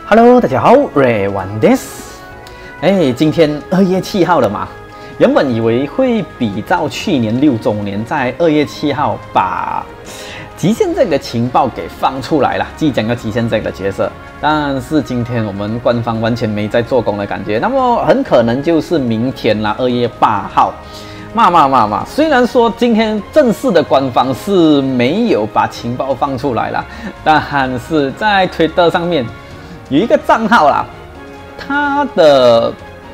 Hello， 大家好，Ray1 です。今天2月7号了嘛，原本以为会比照去年6周年，在2月7号把极限这个情报给放出来了，即将要极限这个角色。但是今天我们官方完全没在做工的感觉，那么很可能就是明天啦，2月8号。骂！虽然说今天正式的官方是没有把情报放出来啦，但是在 Twitter 上面有一个账号啦，它的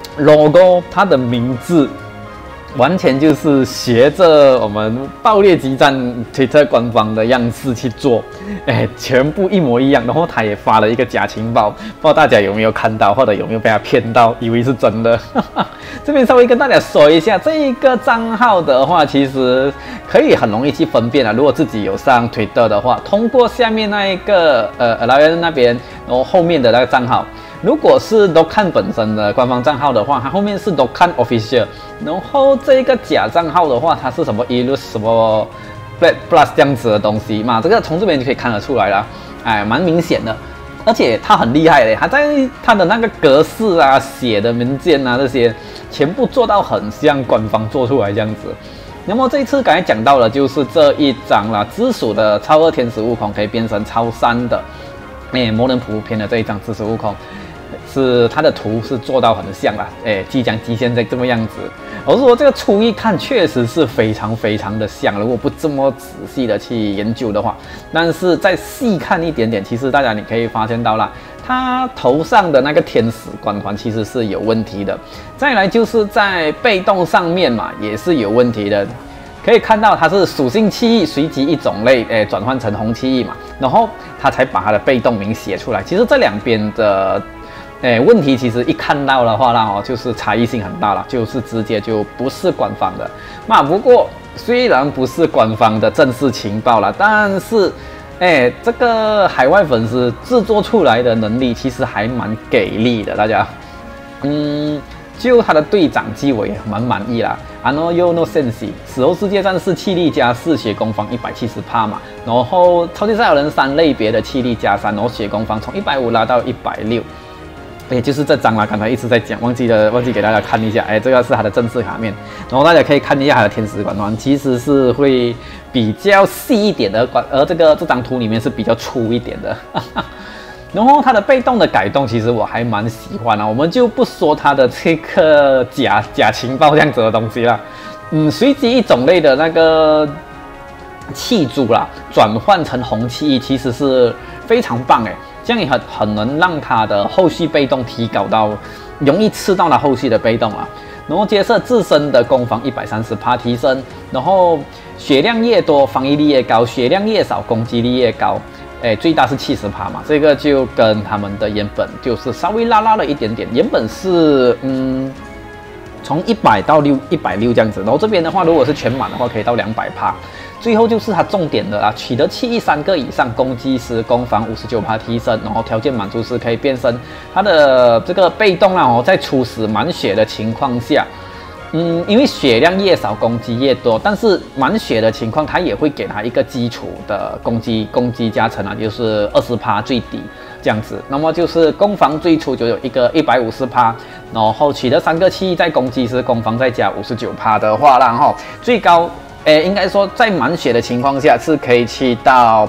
logo， 它的名字完全就是学着我们爆裂激战 Twitter 官方的样式去做，全部一模一样。然后他也发了一个假情报，不知道大家有没有看到，或者有没有被他骗到，以为是真的。这边稍微跟大家说一下，这一个账号的话，其实可以很容易去分辨啊。如果自己有上 Twitter 的话，通过下面那一个Alliance 那边，然后后面的那个账号。如果是 Dokkan 本身的官方账号的话，它后面是 Dokkan Official， 然后这个假账号的话，它是什么 Illus 什么 Plus 这样子的东西嘛，这个从这边就可以看得出来了，蛮明显的。而且它很厉害嘞，它在它的那个格式啊、写的文件啊这些，全部做到很像官方做出来这样子。那么这一次刚才讲到了，就是这一张啦，直属的超2天使悟空可以变成超3的，魔人普篇的这一张直属悟空。是它的图是做到很像啦，即将极限这么样子。我说这个初一看确实是非常的像，如果不这么仔细的去研究的话，但是再细看一点点，其实大家你可以发现到啦，它头上的那个天使光环其实是有问题的。再来就是在被动上面嘛，也是有问题的。可以看到它是属性气翼随机一种类，转换成红气翼嘛，然后它才把它的被动名写出来。其实这两边的问题其实一看到的话啦，就是差异性很大了，就是直接就不是官方的。那不过虽然不是官方的正式情报啦，但是这个海外粉丝制作出来的能力其实还蛮给力的，大家，就他的队长基我也蛮满意啦。Ano yo no sense， 死后世界战士气力加4，血攻防170%嘛，然后超级赛亚人3类别的气力加3，然后血攻防从150拉到160。就是这张啦，刚才一直在讲，忘记给大家看一下。这个是它的正式卡面，然后大家可以看一下它的天使光环，其实是会比较细一点的，而这张图里面是比较粗一点的。然后它的被动的改动，其实我还蛮喜欢啊。我们就不说它的这个假情报这样子的东西啦。随机一种类的那个气珠啦，转换成红气翼，其实是非常棒这样也很能让他的后续被动提高到容易吃到他后续的被动啊。然后接着自身的攻防130%提升，然后血量越多防御力越高，血量越少攻击力越高。最大是70%嘛，这个就跟他们的原本就是稍微拉了一点点，原本是从100到160这样子，然后这边的话如果是全满的话可以到200%。最后就是它重点的啦，取得气翼3个以上，攻击时攻防59%提升，然后条件满足时可以变身。它的这个被动啦在初始满血的情况下，因为血量越少攻击越多，但是满血的情况它也会给它一个基础的攻击加成啊，就是20%最低这样子。那么就是攻防最初就有一个150%，然后取得3个气翼在攻击时攻防再加59%的话啦，最高。应该说在满血的情况下是可以去到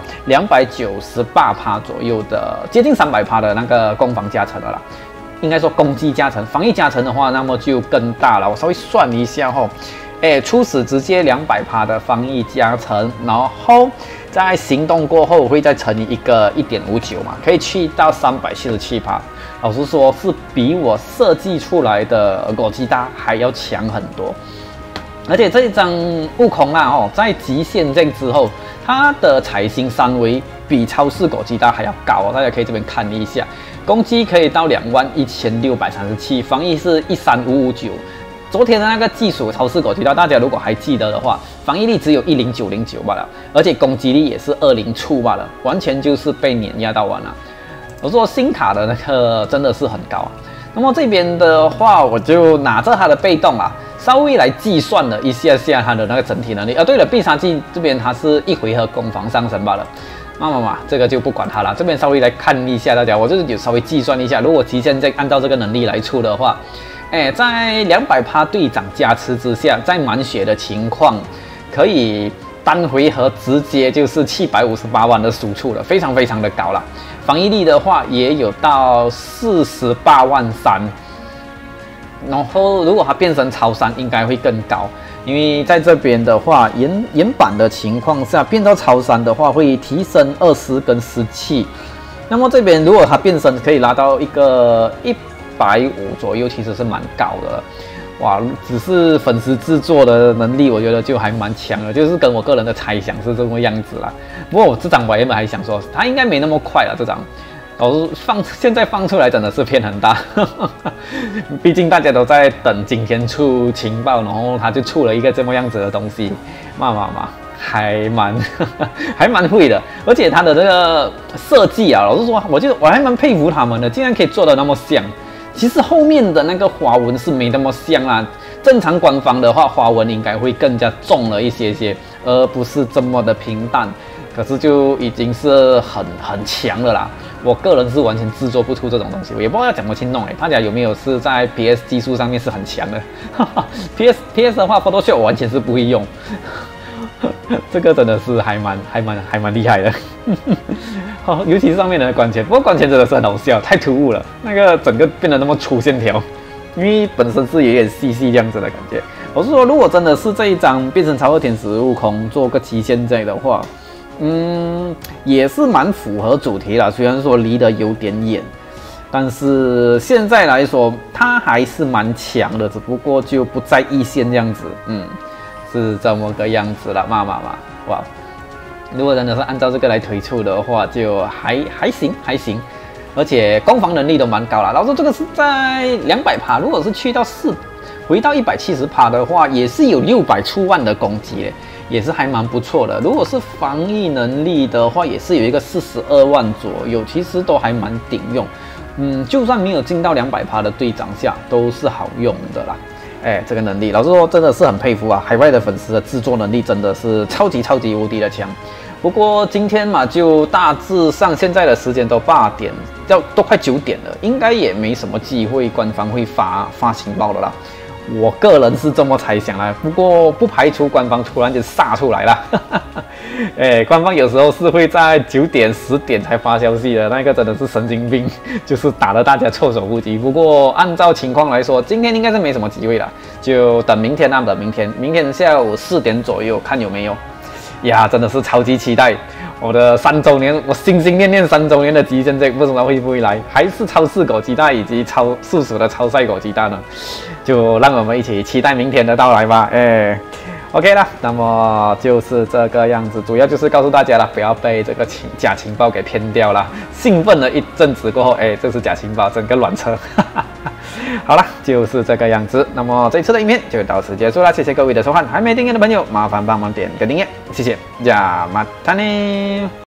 298%左右的，接近300%的那个攻防加成的啦。应该说攻击加成，防御加成的话，那么就更大了。我稍微算一下初始直接200%的防御加成，然后在行动过后会再乘以一个1.59嘛，可以去到377%。老实说，是比我设计出来的狗吉达还要强很多。而且这一张悟空啦，在极限阵之后，它的彩星3维比超市狗吉达还要高大家可以这边看一下，攻击可以到21637，防御是13559。昨天的那个技术超市狗吉达，大家如果还记得的话，防御力只有10909罢了，而且攻击力也是20出罢了，完全就是被碾压到完了。我说新卡的那个真的是很高。那么这边的话，我就拿着它的被动啦，稍微来计算了一下它的那个整体能力。对了，必杀技这边它是1回合攻防上升罢了。 嘛，这个就不管它了。这边稍微来看一下大家，我就是有稍微计算一下，如果极限在按照这个能力来出的话，在200%队长加持之下，在满血的情况，可以单回合直接就是758万的输出了，非常非常的高了。防御力的话也有到48万3，然后如果它变身超3，应该会更高。因为在这边的话，原版的情况下变到超3的话，会提升20跟17。那么这边如果它变身可以拉到一个150左右，其实是蛮高的了。哇，只是粉丝制作的能力，我觉得就还蛮强的，就是跟我个人的猜想是这个样子啦。不过我这张我原本还想说，它应该没那么快了，这张。现在放出来真的是骗很大，毕竟大家都在等今天出情报，然后他就出了一个这么样子的东西，还蛮会的，而且他的这个设计啊，老实说，我还蛮佩服他们的，竟然可以做得那么像。其实后面的那个花纹是没那么像啦，正常官方的话，花纹应该会更加重了一些，而不是这么的平淡。可是就已经是很强了啦。我个人是完全制作不出这种东西，我也不知道要怎么去弄大家有没有是在 PS 技术上面是很强的？PS 的话 ，Photoshop 我完全是不会用，这个真的是还蛮厉害的。尤其是上面的关卡，不过关卡真的是很好笑，太突兀了，那个整个变得那么粗线条，因为本身是有点细这样子的感觉。我是说，如果真的是这一张变成超恶天使悟空做个极限在的话，也是蛮符合主题啦。虽然说离得有点远，但是现在来说，它还是蛮强的，只不过就不在一线这样子。是这么个样子了，哇！如果真的是按照这个来推出的话，就还行，而且攻防能力都蛮高了。然后这个是在200%，如果是去到回到170%的话，也是有600出万的攻击嘞，也是还蛮不错的。如果是防御能力的话，也是有一个42万左右，其实都还蛮顶用。就算没有进到200%的队长下，都是好用的啦。这个能力，老实说真的是很佩服啊！海外的粉丝的制作能力真的是超级无敌的强。不过今天嘛，就大致上现在的时间都8点，都快9点了，应该也没什么机会官方会发情报的啦。我个人是这么猜想啦，不过不排除官方突然间杀出来了。官方有时候是会在9点、10点才发消息的，那个真的是神经病，就是打得大家措手不及。不过按照情况来说，今天应该是没什么机会了，就等明天啊，明天下午4点左右看有没有。呀，真的是超级期待我的3周年，我心心念念3周年的极限这不知道会不会来，还是超市狗鸡蛋以及速鼠的超赛狗鸡蛋呢？就让我们一起期待明天的到来吧。OK 啦，那么就是这个样子，主要就是告诉大家了，不要被这个假情报给骗掉了。兴奋了一阵子过后，这是假情报，整个乱车。好了，就是这个样子。那么这次的影片就到此结束了，谢谢各位的收看。还没订阅的朋友，麻烦帮忙点个订阅，谢谢。加马塔尼。